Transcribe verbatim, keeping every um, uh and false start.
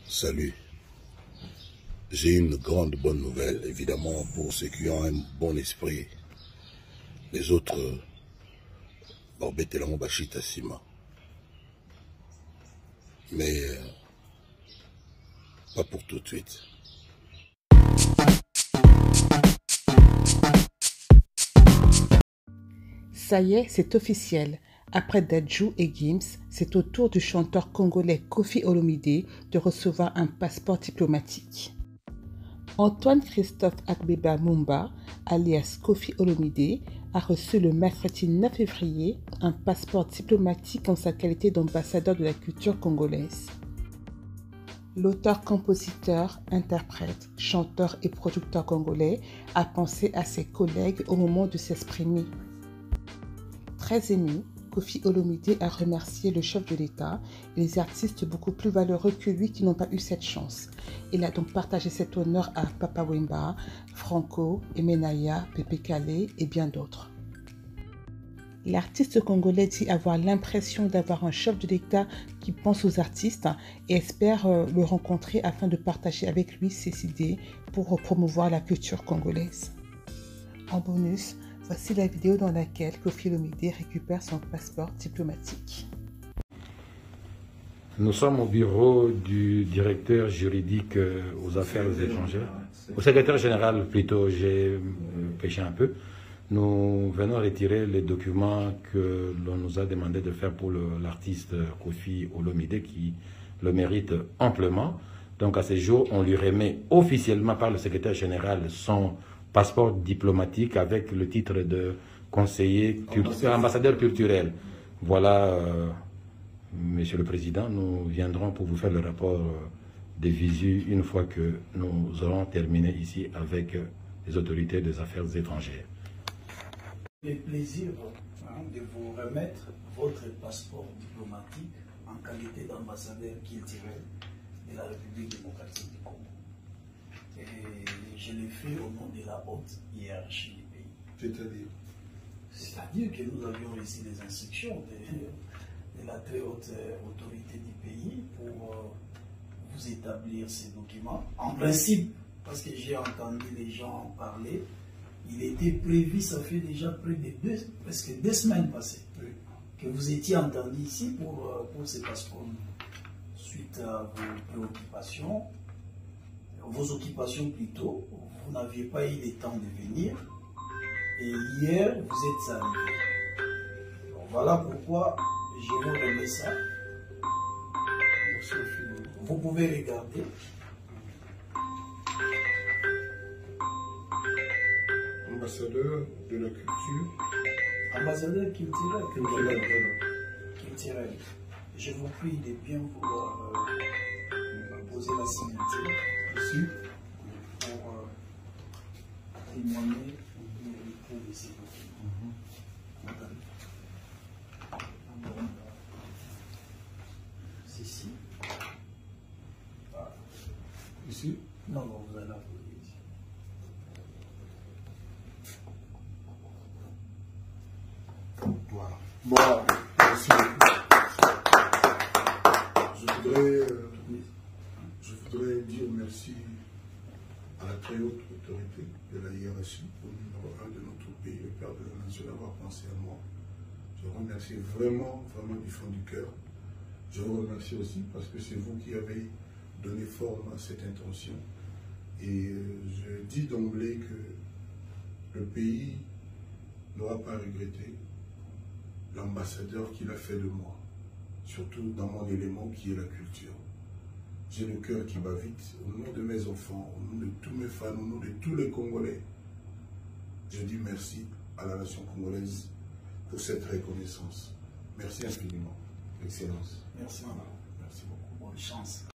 Salut. J'ai une grande bonne nouvelle, évidemment, pour ceux qui ont un bon esprit. Les autres, Borbet et Bachita Sima. Mais euh, pas pour tout de suite. Ça y est, c'est officiel. Après Dadju et Gims, c'est au tour du chanteur congolais Koffi Olomidé de recevoir un passeport diplomatique. Antoine Christophe Agbeba Mumba, alias Koffi Olomidé, a reçu le mercredi neuf février un passeport diplomatique en sa qualité d'ambassadeur de la culture congolaise. L'auteur-compositeur, interprète, chanteur et producteur congolais a pensé à ses collègues au moment de s'exprimer. Très ému, Koffi Olomidé a remercié le chef de l'État et les artistes beaucoup plus valeureux que lui qui n'ont pas eu cette chance. Il a donc partagé cet honneur à Papa Wemba, Franco, Emenaya, Pepe Kalle et bien d'autres. L'artiste congolais dit avoir l'impression d'avoir un chef de l'État qui pense aux artistes et espère le rencontrer afin de partager avec lui ses idées pour promouvoir la culture congolaise. En bonus, voici la vidéo dans laquelle Koffi Olomidé récupère son passeport diplomatique. Nous sommes au bureau du directeur juridique aux affaires étrangères, au secrétaire général plutôt, j'ai péché un peu. Nous venons retirer les documents que l'on nous a demandé de faire pour l'artiste Koffi Olomidé qui le mérite amplement. Donc à ce jour, on lui remet officiellement par le secrétaire général son passeport diplomatique avec le titre de conseiller, ambassadeur, ambassadeur culturel. Voilà, euh, Monsieur le Président, nous viendrons pour vous faire le rapport de visu une fois que nous aurons terminé ici avec les autorités des affaires étrangères. Le plaisir hein, de vous remettre votre passeport diplomatique en qualité d'ambassadeur culturel de la République démocratique du Congo. Et je l'ai fait au nom de la haute hiérarchie du pays. C'est-à-dire C'est-à-dire que nous avions ici des instructions de, de la très haute autorité du pays pour euh, vous établir ces documents. En principe, parce que j'ai entendu les gens en parler, il était prévu, ça fait déjà près de deux, presque deux semaines passées, que vous étiez entendu ici pour, pour ces passeports. Suite à vos préoccupations, vos occupations plutôt, vous n'aviez pas eu le temps de venir, et hier, vous êtes arrivés. Voilà pourquoi je vous remets ça. Vous pouvez regarder. ambassadeur de la culture. Ambassadeur culturel. Culturel. Culturel. Je vous prie de bien vouloir euh, poser la signature ici pour euh, témoigner du mérite de ces documents. C'est ici. Voilà. Ici? Non, non, vous allez appeler ici. Voilà. Bon, merci beaucoup. Je voudrais, euh, je voudrais dire merci à la très haute autorité de la hiérarchie, au numéro un de notre pays, le Père de la Nation, d'avoir pensé à moi. Je vous remercie vraiment, vraiment du fond du cœur. Je vous remercie aussi parce que c'est vous qui avez donné forme à cette intention. Et je dis d'emblée que le pays n'aura pas regretté l'ambassadeur qu'il a fait de moi, surtout dans mon élément qui est la culture. J'ai le cœur qui bat vite. Au nom de mes enfants, au nom de tous mes fans, au nom de tous les Congolais, je dis merci à la nation congolaise pour cette reconnaissance. Merci infiniment, Excellence. Merci, maman. Merci beaucoup. Bonne chance.